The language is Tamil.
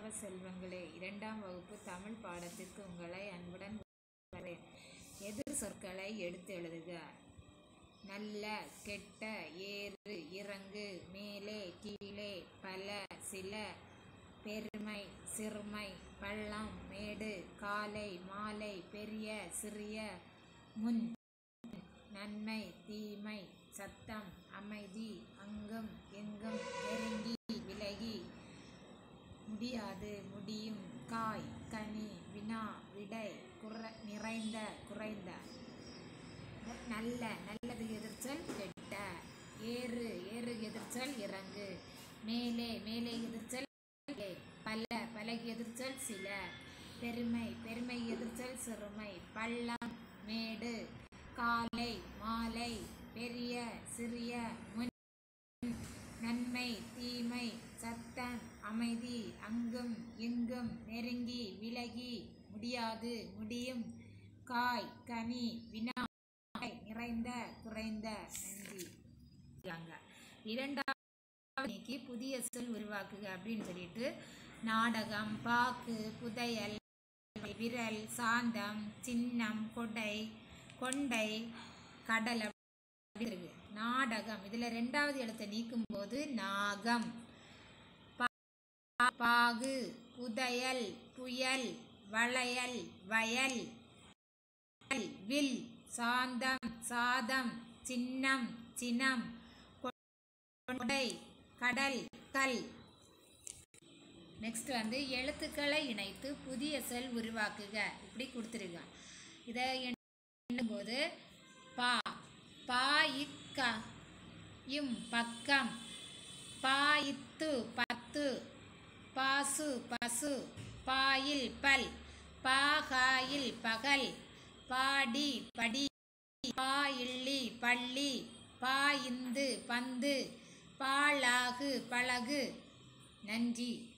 செல்வங்களே, 2ஆம் வகுப்பு தமிழ் பாடத்திற்கு உங்களை அன்புடன் வரவேற்கிறேன். எதிர் சொற்களை எடுத்து எழுதுக. நல்ல, கெட்ட, ஏறு, இறங்கு, மேலே, கீழே, பல, சில, பெருமை, சிறுமை, பள்ளம், மேடு, காலை, மாலை, பெரிய, சிறிய, முன், நன்மை, தீமை, சத்தம், அமைதி, அங்கும் எங்கும், நெருங்கி, விலகி, முடியாது, முடியும், காய், கனி, வினா, விடை, நிறைந்த, குறைந்த. நல்ல, நல்லது எதிர்ச்சொல் கெட்ட. ஏறு, ஏறு எதிர்ச்சொல் இறங்கு. மேலே, மேலே எதிர்ச்சொல் பல, பலகு எதிர்ச்சொல் சில. பெருமை, பெருமை எதிர்ச்சொல் சிறுமை. பள்ளம், மேடு, காலை, மாலை, பெரிய, சிறிய, முன், நன்மை, தீமை, சத்தம், அமைதி, அங்கும் இங்கும், நெருங்கி, விலகி, முடியாது, முடியும், காய், கனி, வினா, நிறைந்த, குறைந்த. நன்றி. 2வது புதிய சொல் உருவாக்குக அப்படின்னு சொல்லிட்டு நாடகம், பாக்கு, புதையல், விரல், சாந்தம், சின்னம், கொடை, கொண்டை, கடல் இருக்கு. நாடகம், இதுல 2வது எழுத்தை நீக்கும் போது நாகம். பாகு, புதையல், புயல், வளையல், வயல், வில், சாந்தம், சாதம், சின்னம், சினம், கொடை, கடல், கல். நெக்ஸ்ட் எழுத்துக்களை இணைத்து புதிய சொல் உருவாக்குக. இப்படி கொடுத்துருக்கேன். இதை எண்ணும்போது பா, பாயிக்க, இம், பக்கம், பாயித்து, பத்து, பாசு, பசு, பாயில், பல், பாகாயில், பகல், பாடி, படி, பாயிள்ளி, பள்ளி, பாயிந்து, பந்து, பாழாகு, பழகு. நன்றி.